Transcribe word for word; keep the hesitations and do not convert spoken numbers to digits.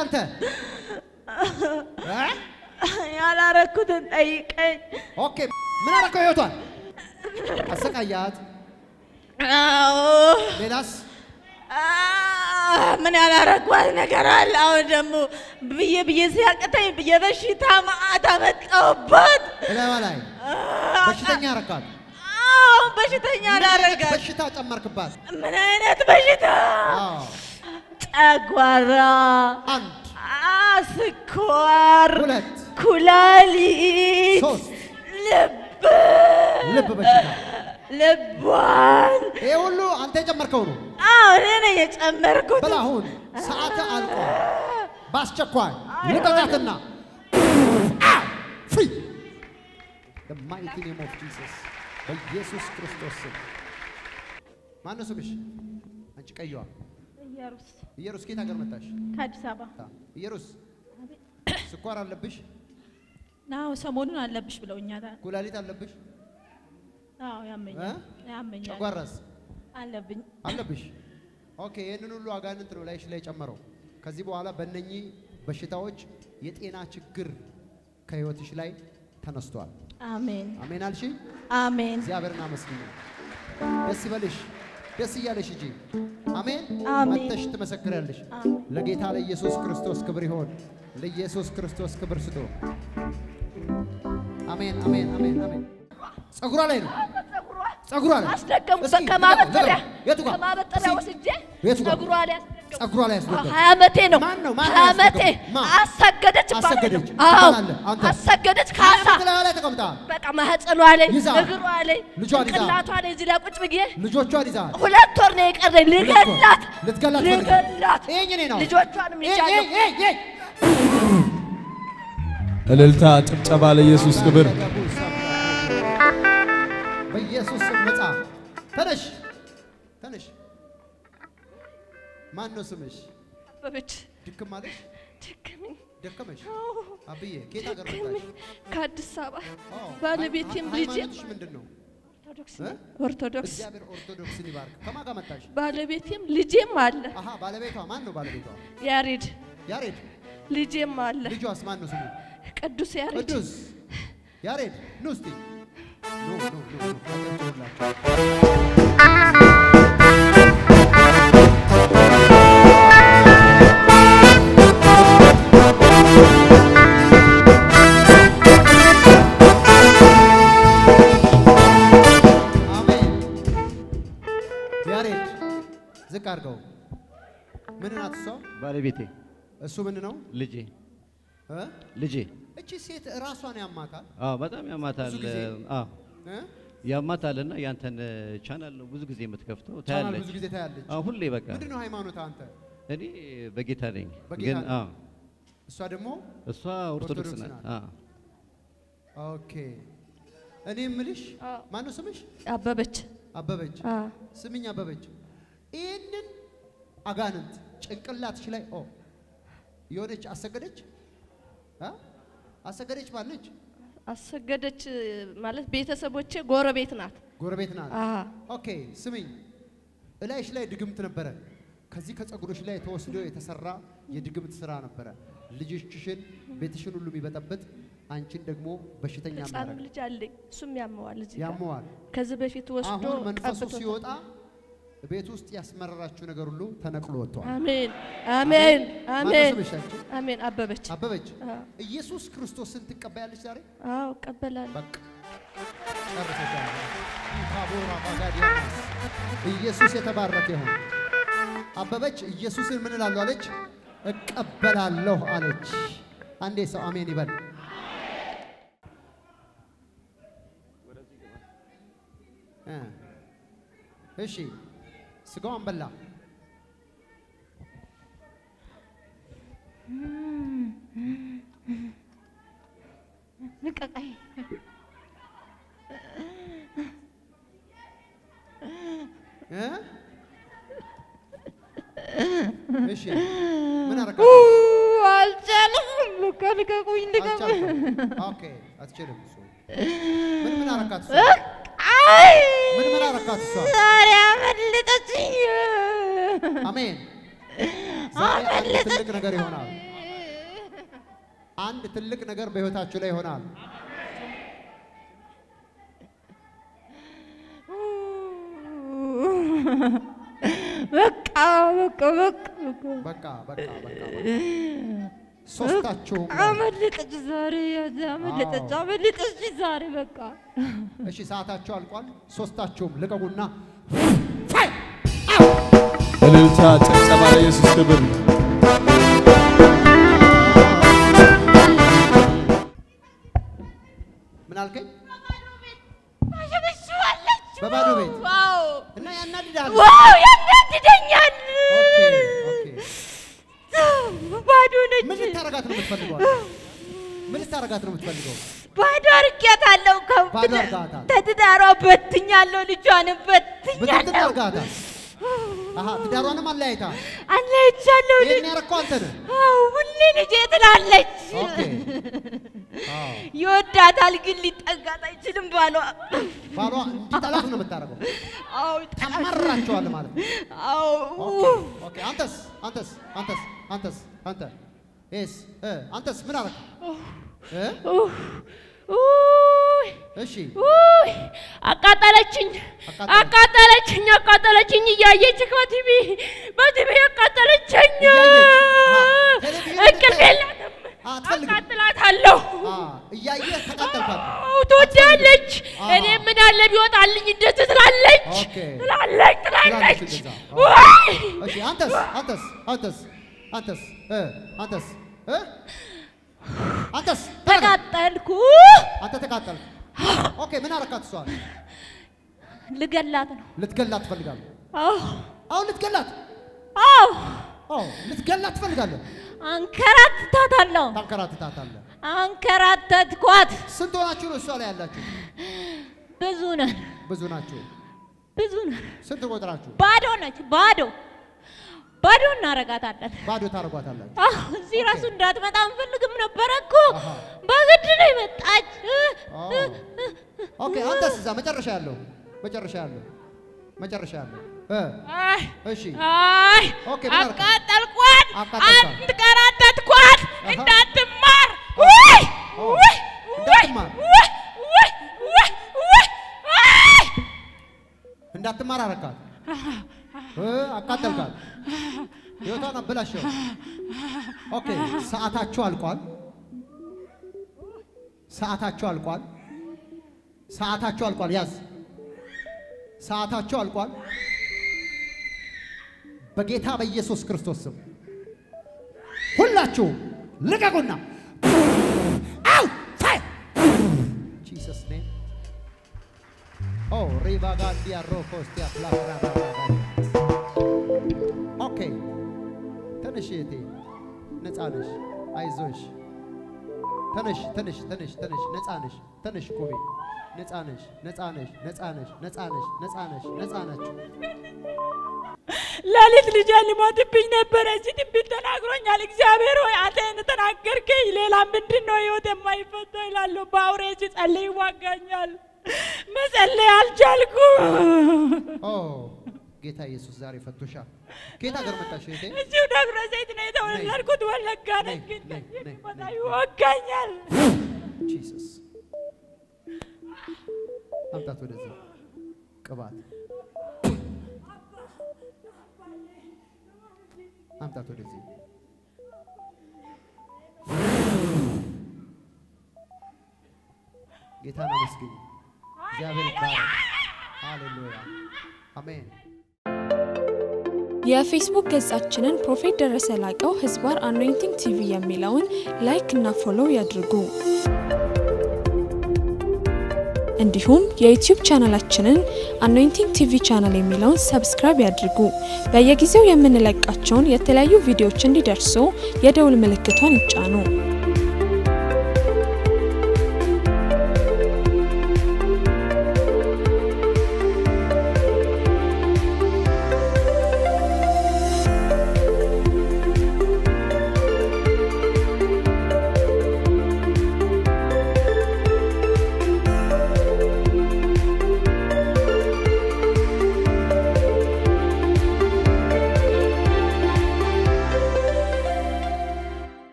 አንተ ያላረኩትን ጠይቀኝ ኦኬ ምን አረከው ህይወቷን አሰቃያት አዎ ሌላስ ምን ያላረኳት ነገር አለ አሁን ደግሞ ብዬ ብዬ ሲያቀተኝ የበሽታ ማአት አመጣውባት ለማ ላይ በሽተኛ አረካት አዎ በሽተኛ አላረጋት በሽታ ጨመርክባት ምን አይነት በሽታ አዎ ጨጓራ አንድ ስኳር ሁለት ኩላሊት ሶስት ልብ ልብ በሽታ ልቧን ይሄ ሁሉ አንተ የጨመርከው ነው አዎ እኔ ነኝ የጨመርኩት በላሁን ሰዓት አልቆ ባስቸኳይ ልቀቃትና ፍሪ the mighty name of Jesus በኢየሱስ ክርስቶስ ስም ማን ነው ስምሽ አንቺ ቀይዋ ኢየሩስ ኢየሩስ ከየት ሀገር መጣሽ ከአዲስ አበባ ኢየሩስ ስኳር አለብሽ ናው ሰሞኑን አለብሽ ብለውኛል ኩላሊት አለብሽ አዎ ያመኛል ያመኛል ጨጓራስ አለብኝ አለብሽ ኦኬ የነን ሁሉ አጋንንት ነው ላይሽ ላይ ጨመረው ከዚህ በኋላ በእነኚህ በሽታዎች የጤና ችግር ከህይወትሽ ላይ ተነስቷል አሜን አሜን አልሺ አሜን እግዚአብሔርን አመስግኝ ደስ ይበልሽ ደስ ይያለሽ እጂ አሜን መተሽ ትመሰክራለሽ ለጌታ ለኢየሱስ ክርስቶስ ክብር ይሁን ለኢየሱስ ክርስቶስ ክብር ስጡ አሜን አሜን አሜን አሜን ጸጉሯ ላይ ነው ጸጉሯ ላይ አስደገሙ በከማበጠሪያ ከማበጠሪያ ወስጄ ጸጉሯ ላይ ጸጉሯ ላይ አስደገሙ ሃያ አመቴ ነው ማን ነው ማን አመቴ አሰገደች አሰገደች አዎ አሰገደች ካሳ ላይ ተቀምጣ በቃ ማህፀኗ ላይ እግሯ ላይ ቅላቷ ላይ እዚህ ላይ ቁጭ ብዬ ልጆቿን ይዛ ሁለት ወር ነው የቀረኝ ልገላት ልትገላት ልገላት ይሄኝ ነው ልጆቿንም ይቻለው እልልታ ጭብጨባ ለኢየሱስ ክብር በኢየሱስ ስም ነፃ ተነሽ ተነሽ ማን ነው ስምሽ አበበች ድክም አለሽ ድክም ደከመሽ አብዬ ከየት ሀገር መጣሽ ከአዲስ አበባ ባለቤቴም ልጄም ምንድነው ኦርቶዶክስ ኦርቶዶክስ እግዚአብሔር ኦርቶዶክስን ይባርክ ከማን ጋር መጣሽ ባለቤቴም ልጄም አለ አሃ ባለቤቷ ማን ነው ባለቤቷ ያሬድ ያሬድ ልጄም አለ ልጇስ ማን ነው ስሙ ቅዱስ ያሬድ ቅዱስ ያሬድ ኑ እስቲ ኖ ኖ ኖ ያሬድ ዝቅ አድርገው ምን ናት እሷ ባለቤቴ እሱ ምን ነው ልጄ እ ልጄ እቺ ሴት ራሷን ያማታል አዎ በጣም ያማታል አዎ እ ያማታልና ያንተን ቻናል ነው ብዙ ጊዜ የምትከፍተው ታያለች ብዙ ጊዜ ታያለች አዎ ሁሌ በቃ ምንድነው ሃይማኖት አንተ እኔ በጌታ ነኝ ግን አዎ እሷ ደግሞ እሷ ኦርቶዶክስ ናት አዎ ኦኬ እኔ ምልሽ ማን ነው ስምሽ አበበች አበበች ስምኝ አበበች ይሄንን አጋንንት ጭንቅላትሽ ላይ ኦ የሆነች አሰገደች አ አሰገደች ባለች አሰገደች ማለት ቤተሰቦቼ ጎረቤት ናት ጎረቤት ናት አሃ ኦኬ ስምኝ እላይሽ ላይ ድግምት ነበረ ከዚህ ከጸጉሮሽ ላይ ተወስዶ የተሰራ የድግምት ስራ ነበረ ልጅሽሽን ቤትሽን ሁሉ የሚበጠበጥ አንቺን ደግሞ በሽተኛ ማረግ ልጅ አለኝ እሱም ያመዋል እዚህ ያመዋል ከዚህ በፊት ወስዶ አሁን መንፈሱ ሲወጣ ቤት ውስጥ ያስመረራችሁ ነገር ሁሉ ተነቅሎ ወጥቷል አሜን አሜን አሜን አሜን አበበች አበበች ኢየሱስ ክርስቶስን ትቀበያለሽ ዛሬ አዎ እቀበላለሁ በቃ ጨርሰሻል ታቦራ ባጋዲያስ ኢየሱስ የተባረከ ይሁን አበበች ኢየሱስን ምን እላለሁ አለች እቀበላለሁ አለች አንዴ ሰው አሜን ይበል እሺ ስጋውን በላ ንቀቀይ እ እሺ ምን አረጋችሁ አልቻለም ልቀቁኝ ልቀቁኝ ኦኬ አትችልም እሱ ምን ምን አረጋችሁ አይ ምን ምን አረጋችሁ እሷ ዛሬ አመለጠችኝ አሜን ዛሬ ትልቅ ነገር ይሆናል አንድ ትልቅ ነገር በህይወታችሁ ላይ ይሆናል በቃ በቃ በቃ በቃ በቃ ሶስታችሁ አመለጠች ዛሬ አመለጠች አመለጠች ዛሬ በቃ እሺ ሰዓታችሁ አልቋል ሶስታችሁም ልቀቁና እልልታ ጭብጨባ ለኢየሱስ ክብር ምን አልከኝ አሸበሽዋለች በባዶ ቤት ዋው እና ያናድዳል ዋው ያናድደኛል ኦኬ ኦኬ ባዶ ነች ምን ልታረጋት ነው የምትፈልገው ምን ልታረጋት ነው የምትፈልገው ባዶ አርቂያታለሁ ባዶ አርጋታል ተትዳሯ በትኛለሁ ልጇን በትኛለሁ በትዳር አርጋታል አሃ ትዳሯንም አለያይታ አለያይቻለሁ ይሄን ያረከው አንተ ነህ አው ሁሌ ልጄ ትላለች ኦኬ አዎ ይወዳታል ግን ሊጠጋት አይችልም ባሏ ባሏ እንዲጠላት ነው የምታረገው አው ተመራቸዋል ማለት ነው አው ኦኬ ኦኬ አንተስ አንተስ አንተስ አንተስ አንተ ኤስ እ አንተስ ምን አረክ እ ኡይ እሺ ኡይ አቃጠለችኝ አቃጠለችኝ አቃጠለችኝ እያየች በቲቪ በቲቪ አቃጠለችኝ እንቅልፍ የላትም አቃጥላታለሁ እያየህ ተቃጠልካት ትወዳለች እኔ ምን አለ ቢወጣልኝ እንደዚህ ትላለች ትላለች ትላለች እሺ አንተስ አንተስ አንተስ አንተስ እ አንተስ እ አንተስ ተቃጠልኩ አንተ ተቃጠልክ ኦኬ ምን አረካት እሷ ልገላት ነው ልትገላት ትፈልጋለህ አዎ አው ልትገላት አዎ አው ልትገላት ትፈልጋለህ አንከራትታታለሁ ታንከራትታታለህ አንከራተትኳት ስንት ሆናችሁ ነው እሷ ላይ ያላችሁ ብዙ ነን ብዙ ናችሁ ብዙ ነን ስንት ቁጥራችሁ ባዶ ነች ባዶ ባዶ እናረጋታለን ባዶ ታረጋታላችሁ አህ እዚህ ራሱ እንዳትመጣ እንፈልግም ነበር እኮ በግድ ነው የመጣች ኦኬ አንተስ እዛ መጨረሻ ያለው መጨረሻ ያለው መጨረሻ ያለው እ አይ እሺ አይ ኦኬ አቃጠልኳት አንከራተትኳት እንዳትማር ወይ ወይ እንዳትማር ወይ ወይ ወይ እንዳትማር አረካት እ አቃጠልካት ህይወቷን አበላሸው ኦኬ ሰዓታችሁ አልቋል ሰዓታችሁ አልቋል ሰዓታችሁ አልቋል ያዝ ሰዓታችሁ አልቋል በጌታ በኢየሱስ ክርስቶስ ስም ሁላችሁ ልቀቁና አው ፋይ ጂሰስ ኔም ኦ ሪቫጋዲያ ሮኮስቲያ ፕላፍራራ ኦኬ ተነሽ እቴ ነፃ ነሽ አይዞሽ ተነሽ ተነሽ ተነሽ ተነሽ ነፃ ነሽ ተነሽ ቆሜ ነፃ ነሽ ነፃ ነሽ ነፃ ነሽ ነፃ ነሽ ነፃ ነሽ ነፃ ነሽ ለሊት ልጅ ሊሞትብኝ ነበር እዚህ ትንቢት ተናግሮኛል እግዚአብሔር ሆይ አንተ ተናገርከኝ ሌላ ምንድነው ህይወት የማይፈታ ይላል ባውሬ ሲጸልይ ይዋጋኛል መጸለይ አልቻልኩም ኦ ጌታ ኢየሱስ ዛሬ ፈቶሻል ጌታ ጋር መጣሽ እቴ እዚሁ ደብረ ዘይት ነው የተወለድኩት ወለጋ ነኝ ግን ይዋጋኛል ጂሰስ አምጣት ወደዚህ ቅባት አምጣት ወደዚህ ጌታን አመስግኝ እግዚአብሔር ይባረክ ሃሌሉያ አሜን የፌስቡክ ገጻችንን ፕሮፌት ደረሰ ላቀው ህዝባር አኖይንቲንግ ቲቪ የሚለውን ላይክ እና ፎሎው ያድርጉ እንዲሁም የዩቲዩብ ቻናላችንን አኖይንቲንግ ቲቪ ቻናል የሚለውን ሰብስክራይብ ያድርጉ በየጊዜው የምንለቃቸውን የተለያዩ ቪዲዮዎች እንዲደርሱ የደውል ምልክቷን ይጫኑ